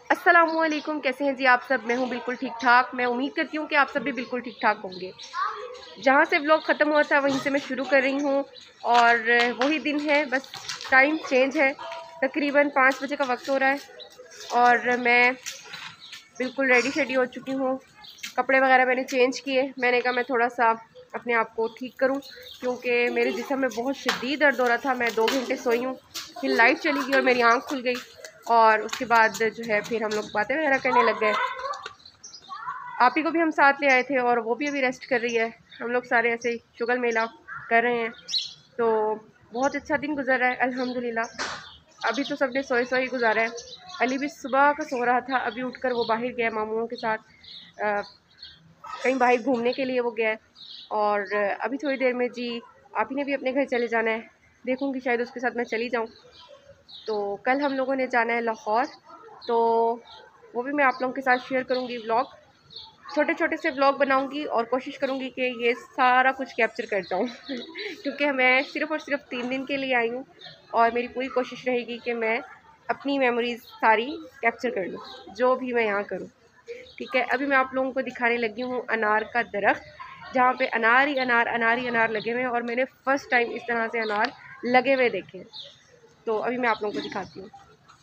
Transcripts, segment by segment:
अस्सलामुअलैकुम, कैसे हैं जी आप सब। मैं हूं बिल्कुल ठीक ठाक। मैं उम्मीद करती हूं कि आप सब भी बिल्कुल ठीक ठाक होंगे। जहां से व्लॉग ख़त्म हुआ था वहीं से मैं शुरू कर रही हूं और वही दिन है, बस टाइम चेंज है। तकरीबन 5 बजे का वक्त हो रहा है और मैं बिल्कुल रेडी शेडी हो चुकी हूँ। कपड़े वगैरह मैंने चेंज किए। मैंने कहा मैं थोड़ा सा अपने आप को ठीक करूं क्योंकि मेरे जिस्म में बहुत शदीद दर्द हो रहा था। मैं 2 घंटे सोई हूँ, फिर लाइट चली गई और मेरी आँख खुल गई और उसके बाद जो है फिर हम लोग बातें वगैरह करने लग गए। आप ही को भी हम साथ ले आए थे और वो भी अभी रेस्ट कर रही है। हम लोग सारे ऐसे ही शुगल मेला कर रहे हैं, तो बहुत अच्छा दिन गुजर रहा है अल्हम्दुलिल्लाह। अभी तो सबने सोए सोए गुजारा है। अली भी सुबह का सो रहा था, अभी उठकर वो बाहर गया मामूओं के साथ, कहीं बाहर घूमने के लिए वो गया है। और अभी थोड़ी देर में जी आप ही ने भी अपने घर चले जाना है। देखूँगी शायद उसके साथ मैं चली जाऊँ। तो कल हम लोगों ने जाना है लाहौर, तो वो भी मैं आप लोगों के साथ शेयर करूँगी व्लॉग। छोटे छोटे से व्लॉग बनाऊंगी और कोशिश करूंगी कि ये सारा कुछ कैप्चर कर जाऊं क्योंकि मैं सिर्फ़ और सिर्फ 3 दिन के लिए आई हूँ और मेरी पूरी कोशिश रहेगी कि मैं अपनी मेमोरीज़ सारी कैप्चर कर लूँ जो भी मैं यहाँ करूँ। ठीक है, अभी मैं आप लोगों को दिखाने लगी हूँ अनार का दरख्त, जहाँ पे अनार ही अनार अनार ही अनार लगे हुए हैं और मैंने फ़र्स्ट टाइम इस तरह से अनार लगे हुए देखे हैं। तो अभी मैं आप लोगों को दिखाती हूँ।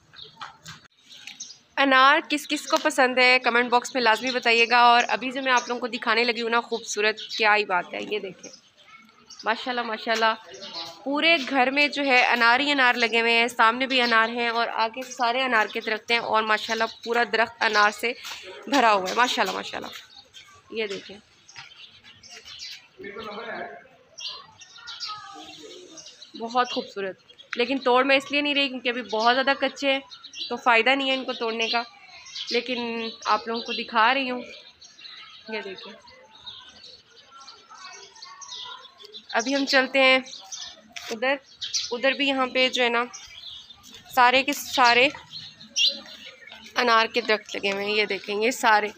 अनार किस किस को पसंद है कमेंट बॉक्स में लाजमी बताइएगा। और अभी जो मैं आप लोगों को दिखाने लगी हूँ ना, खूबसूरत क्या ही बात है। ये देखें, माशाल्लाह माशाल्लाह, पूरे घर में जो है अनार ही अनार लगे हुए हैं। सामने भी अनार हैं और आगे सारे अनार के दरख्त हैं और माशाल्लाह पूरा दरख्त अनार से भरा हुआ है। माशाल्लाह माशाल्लाह, ये देखें, बहुत खूबसूरत। लेकिन तोड़ मैं इसलिए नहीं रही क्योंकि अभी बहुत ज़्यादा कच्चे हैं, तो फ़ायदा नहीं है इनको तोड़ने का, लेकिन आप लोगों को दिखा रही हूँ। ये देखिए, अभी हम चलते हैं उधर। उधर भी यहाँ पे जो है ना सारे के सारे अनार के दरख्त लगे हुए हैं। ये देखें, ये सारे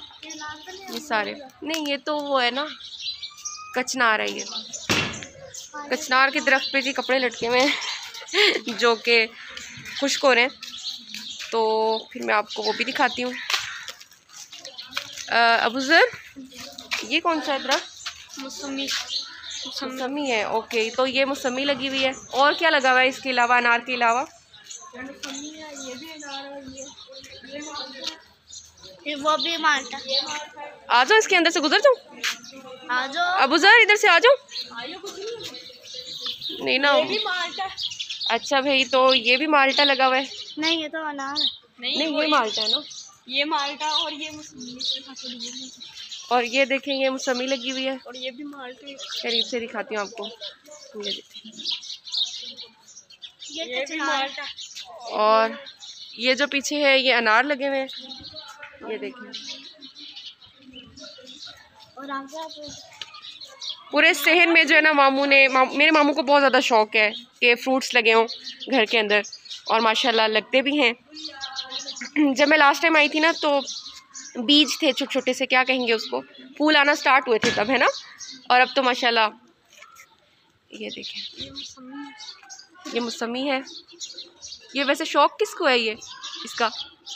नहीं, ये तो वो है ना कचनार है। ये कचनार के दरख्त पे जी कपड़े लटके हुए हैं जो कि खुश्क हो रहे हैं। तो फिर मैं आपको वो भी दिखाती हूँ। अबूज़र, ये कौन सा है दरख्त? मौसमी है। ओके, तो ये मौसमी लगी हुई है। और क्या लगा हुआ है इसके अलावा, अनार के अलावा? वो भी माल्टा। आ जाओ, इसके अंदर से गुजर जाऊँ। आ जाओ अबूज़र, इधर से आ जाओ। नहीं ना, ये भी माल्टा। अच्छा भाई, तो ये भी माल्टा लगा हुआ है? नहीं, ये तो अनार है। नहीं, ये माल्टा है ना। ये माल्टा और ये मौसमी। और ये देखें, ये मौसमी लगी हुई है। और ये भी माल्टे। करीब से दिखाती हूँ आपको। ये देखें, ये भी माल्टा। और ये जो पीछे है ये अनार लगे हुए हैं। ये देखें, और आगे पूरे शहर में जो है ना मेरे मामू को बहुत ज़्यादा शौक़ है कि फ्रूट्स लगे हों घर के अंदर, और माशाल्लाह लगते भी हैं। जब मैं लास्ट टाइम आई थी ना तो बीज थे छोटे छोटे से, क्या कहेंगे उसको, फूल आना स्टार्ट हुए थे तब, है ना। और अब तो माशाल्लाह ये देखें, ये मौसमी है। ये वैसे शौक़ किसको है ये इसका?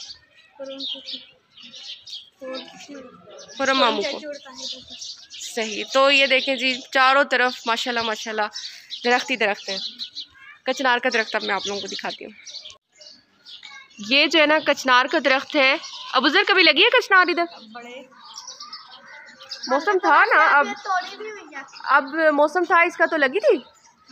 खुरम मामू को। सही, तो ये देखें जी, चारों तरफ माशाल्लाह माशाल्लाह दरख्त ही दरख्त है। कचनार का दरख्त अब मैं आप लोगों को दिखाती हूँ। ये जो है ना कचनार का दरख्त है। अबूज़र, कभी लगी है कचनार इधर? मौसम था ना, अब मौसम था इसका तो लगी थी।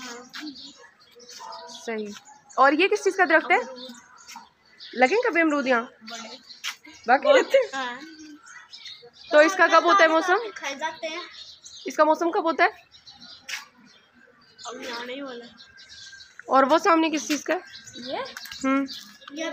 सही। और ये किस चीज़ का दरख्त है? लगे कभी अमरूद यहाँ? बाकी लगते हैं। तो इसका कब होता है मौसम? इसका मौसम कब होता है? अब आने ही वाला। और वो सामने किस चीज़ का? ये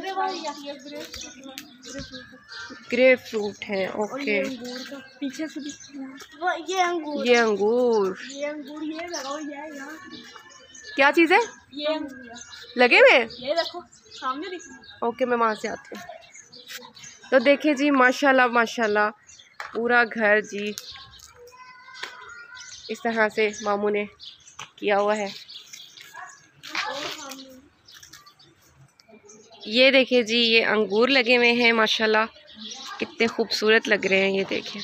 ग्रेप फ्रूट है। ओके, पीछे से भी वो ये अंगूर ये अंगूर ये लगा हुआ है यहाँ। क्या चीज़ है? ये अंगूर लगे हुए? ये देखो सामने दिख। ओके, मैं वहाँ से आती हूँ। तो देखिए जी, माशाल्लाह माशाल्लाह, पूरा घर जी इस तरह से मामू ने किया हुआ है। ये देखिए जी, ये अंगूर लगे हुए हैं माशाल्लाह, कितने खूबसूरत लग रहे हैं। ये देखिए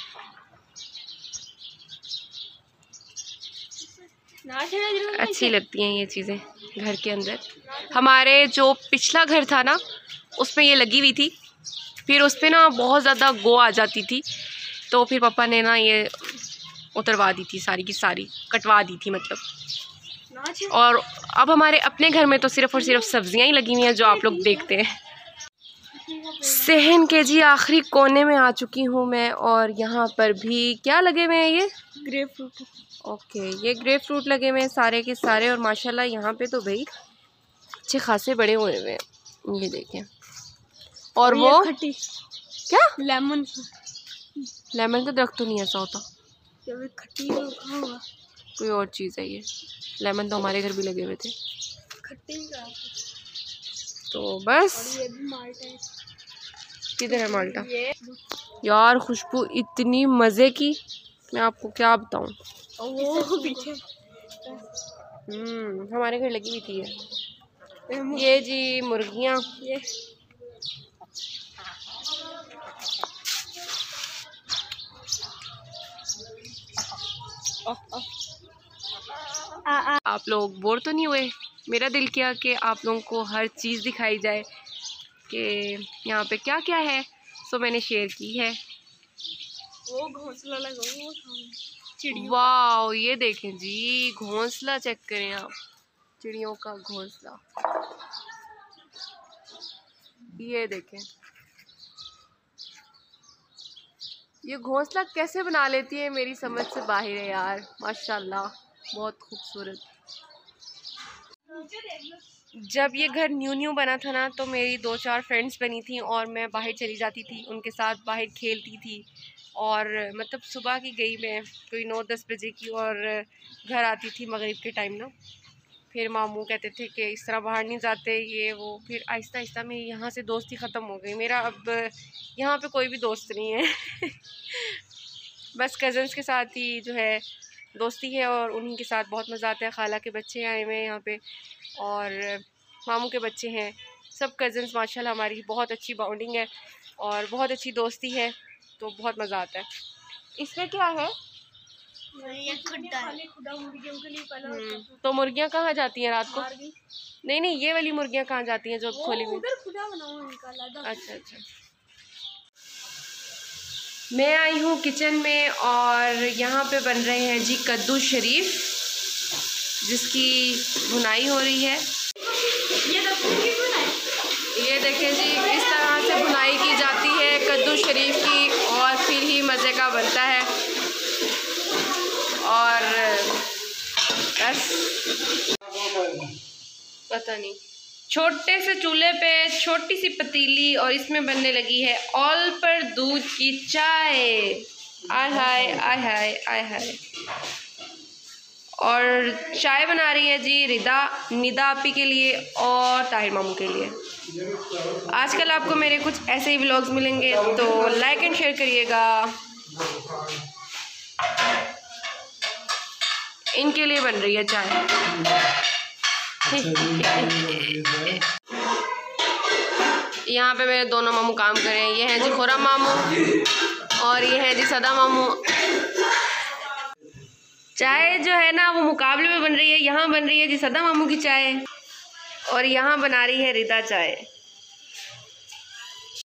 अच्छी लगती हैं ये चीज़ें घर के अंदर। हमारे जो पिछला घर था ना, उसमें ये लगी हुई थी, फिर उस पर ना बहुत ज़्यादा गो आ जाती थी, तो फिर पापा ने ना ये उतरवा दी थी, सारी की सारी कटवा दी थी मतलब। और अब हमारे अपने घर में तो सिर्फ़ और सिर्फ सब्जियां ही लगी हुई हैं जो आप लोग देखते हैं। सहन के जी आखिरी कोने में आ चुकी हूँ मैं, और यहाँ पर भी क्या लगे हुए हैं, ये ग्रेप फ्रूट। ओके, ये ग्रेप फ्रूट लगे हुए हैं सारे के सारे। और माशाल्लाह यहाँ पे तो भाई अच्छे खासे बड़े हुए हुए हैं, ये देखें। और वो खट्टी क्या लेमन, लेमन का दरख्त तो नहीं ऐसा होता, खट्टी होगा, कोई और चीज़ है ये। लेमन तो हमारे घर भी लगे हुए थे, खट्टी का। तो बस। और ये भी माल्टा है। किधर है माल्टा? यार खुशबू इतनी मज़े की, मैं आपको क्या बताऊँ। वो पीछे हमारे घर लगी हुई थी ये जी मुर्गियाँ। ये आप लोग बोर तो नहीं हुए? मेरा दिल किया कि आप लोगों को हर चीज़ दिखाई जाए कि यहाँ पे क्या क्या है, सो मैंने शेयर की है। वो घोंसला लगा हुआ चिड़ियों। वाह, ये देखें जी, घोंसला चेक करें आप, चिड़ियों का घोंसला। ये देखें, ये घोंसला कैसे बना लेती है मेरी समझ से बाहर है यार, माशाल्लाह बहुत खूबसूरत। जब ये घर न्यू बना था ना, तो मेरी 2-4 फ्रेंड्स बनी थी और मैं बाहर चली जाती थी, उनके साथ बाहर खेलती थी। और मतलब सुबह की गई मैं कोई 9-10 बजे की, और घर आती थी मगरिब के टाइम ना। फिर मामू कहते थे कि इस तरह बाहर नहीं जाते, ये वो। फिर आहिस्ता आहिस्ता मेरी यहाँ से दोस्ती ख़त्म हो गई। मेरा अब यहाँ पे कोई भी दोस्त नहीं है बस कज़न्स के साथ ही जो है दोस्ती है, और उन्हीं के साथ बहुत मज़ा आता है। खाला के बच्चे आए हुए हैं यहाँ पे, और मामू के बच्चे हैं, सब कज़न्स माशाल्लाह। हमारी बहुत अच्छी बॉन्डिंग है और बहुत अच्छी दोस्ती है, तो बहुत मज़ा आता है। इसमें क्या है? तो मुर्गियाँ कहाँ जाती हैं रात को? नहीं, ये वाली मुर्गियाँ कहाँ जाती हैं जो खोली हुई? अच्छा। मैं आई हूँ किचन में, और यहाँ पे बन रहे हैं जी कद्दू शरीफ, जिसकी भुनाई हो रही है। ये देखें जी, इस तरह से भुनाई की जाती है कद्दू शरीफ की, और फिर ही मज़े का बनता है। और बस पता नहीं, छोटे से चूल्हे पे छोटी सी पतीली, और इसमें बनने लगी है ऑल पर दूध की चाय। आय हाय आय हाय आय हाय। और चाय बना रही है जी निदा आपी के लिए और ताहिर मामू के लिए। आजकल आपको मेरे कुछ ऐसे ही व्लॉग्स मिलेंगे, तो लाइक एंड शेयर करिएगा। इनके लिए बन रही है चाय। यहाँ पे मेरे दोनों मामू काम कर रहे हैं। ये हैं जी खुर्रम मामू, और ये हैं जी सदा मामू। चाय जो है ना, वो मुकाबले में बन रही है। यहाँ बन रही है जी सदा मामू की चाय, और यहाँ बना रही है रिदा चाय।